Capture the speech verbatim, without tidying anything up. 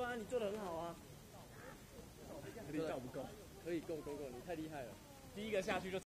啊，你做的很好啊。 力道不够， 可以，够够够，你太厉害了。 第一个下去就